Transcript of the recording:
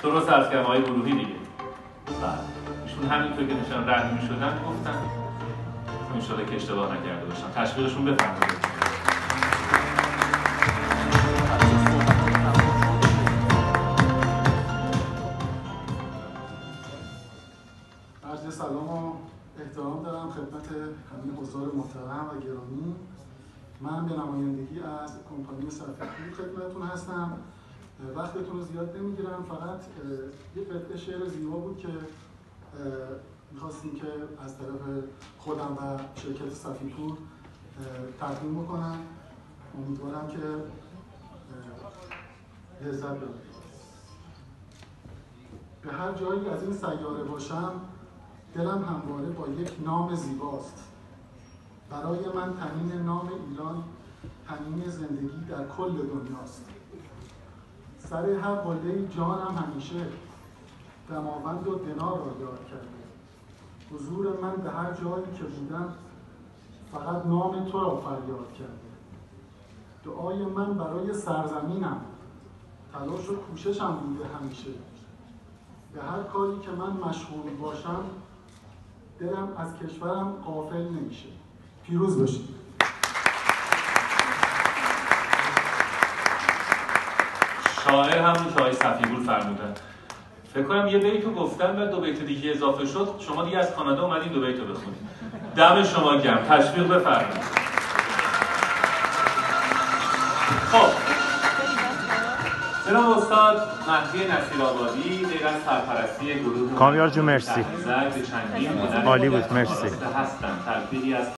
درست عرض کردم آقای گروهی دیگه. بله ایشون همینطور که نشان رد می‌شدن گفتن انشالله که اشتباه نکرده باشم. تشویقشون بفرمایید. عرض سلام و احترام دارم خدمت همه حضار محترم و گرامی. من به نمایندگی از کمپانی صفی‌پور خدمتتون هستم. وقتتون رو زیاد نمیگیرم، فقط یه قطعه شعر زیبا بود که میخواستیم که از طرف خودم و شرکت صفی‌پور تقدیم بکنم. امیدوارم که لذت ببرید. به هر جایی از این سیاره باشم دلم همواره با یک نام زیباست. برای من تنین نام ایران تنین زندگی در کل دنیاست. سر هر قله‌ای جانم همیشه دماوند و دینار را یاد کرده. حضور من به هر جایی که بودم فقط نام تو را فریاد کرده. دعای من برای سرزمینم تلاش و کوششم بوده همیشه. به هر کاری که من مشغول باشم دلم از کشورم غافل نمیشه. پیروز باشید. شاعر همون که آقای صفی‌پور فرمودن. فکر کنم یه بیتو گفتن و 2 بیت دیگه اضافه شد. شما دیگه از کانادا اومدین 2 بیتو بخونید. دم شما گرم. تشویق بفرمایید. خب جناب استاد مهدی نصیرآبادی غیر از سرپرستی گروه کامیار جون مرسی. عالی بود مرسی. هستن. تلفیقی از